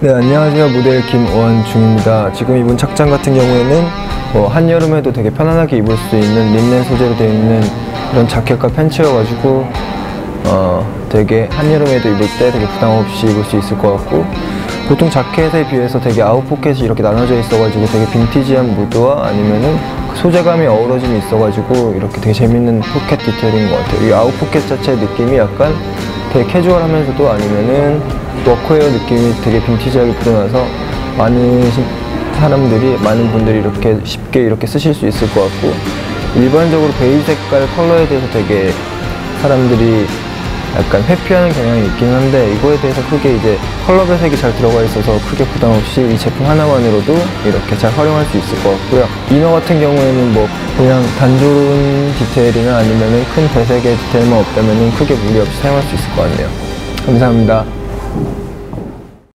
네, 안녕하세요. 모델 김원중입니다. 지금 입은 착장 같은 경우에는 한여름에도 되게 편안하게 입을 수 있는 린넨 소재로 되어 있는 이런 자켓과 팬츠여가지고 되게 한여름에도 입을 때 되게 부담 없이 입을 수 있을 것 같고, 보통 자켓에 비해서 되게 아웃 포켓이 이렇게 나눠져 있어가지고 되게 빈티지한 무드와 아니면은 소재감이 어우러짐이 있어가지고 이렇게 되게 재밌는 포켓 디테일인 것 같아요. 이 아웃 포켓 자체의 느낌이 약간 되게 캐주얼하면서도 아니면은 워크웨어 느낌이 되게 빈티지하게 묻어나서 많은 분들이 이렇게 쉽게 이렇게 쓰실 수 있을 것 같고, 일반적으로 베이지 색깔 컬러에 대해서 되게 사람들이 약간 회피하는 경향이 있긴 한데, 이거에 대해서 크게 이제 컬러 배색이 잘 들어가 있어서 크게 부담 없이 이 제품 하나만으로도 이렇게 잘 활용할 수 있을 것 같고요. 이너 같은 경우에는 뭐 그냥 단조로운 디테일이나 아니면은 큰 배색의 디테일만 없다면은 크게 무리 없이 사용할 수 있을 것 같네요. 감사합니다.